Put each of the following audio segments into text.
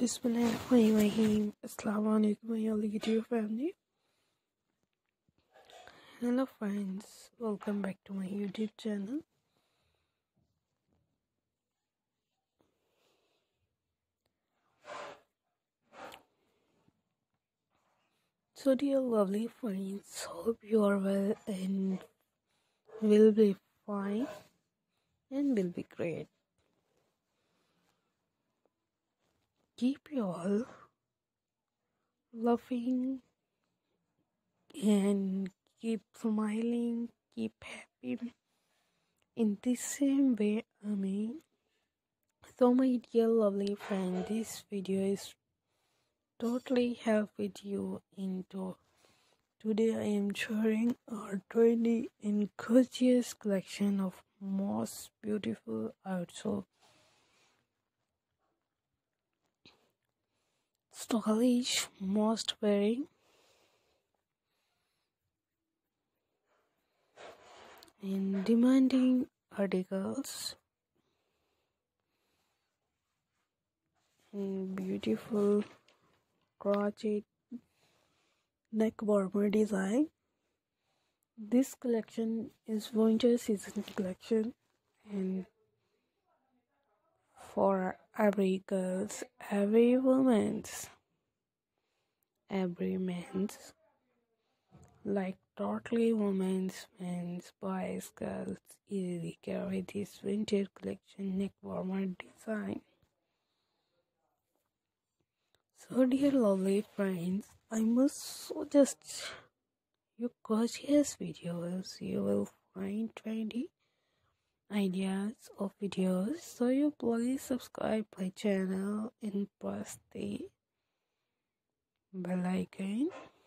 Bismillahirrahmanirrahim. Assalamu alaikum, my YouTube family. Hello, friends. Welcome back to my YouTube channel. So, dear lovely friends, hope you are well and will be fine and will be great. Keep you all laughing and keep smiling, keep happy in the same way. So my dear lovely friend, this video is totally help with you into today. I am sharing our 20 and gorgeous collection of most beautiful also stylish, most wearing and demanding articles and beautiful crochet neck warmer design. This collection is winter season collection and for every girls, every woman's, every man's, like totally women's, men's, boys, girls easily carry this winter collection neck warmer design. So dear lovely friends, I must suggest you gorgeous videos. You will find 20 ideas of videos, so you please subscribe my channel and press the bell icon.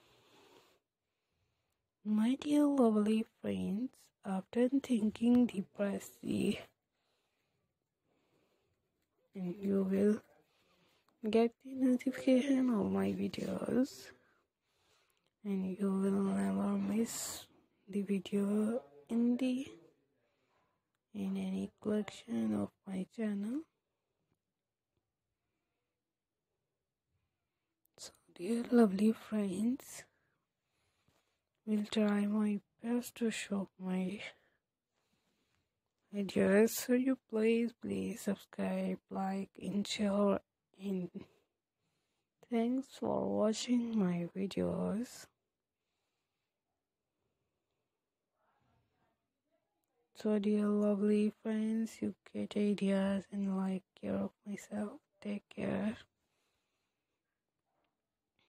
My dear lovely friends, after thinking the press the and you will get the notification of my videos and you will never miss the video in any collection of my channel. So dear lovely friends, will try my best to show my videos, so you please subscribe, like and share, and thanks for watching my videos. So dear lovely friends, you get ideas and like care of myself. Take care.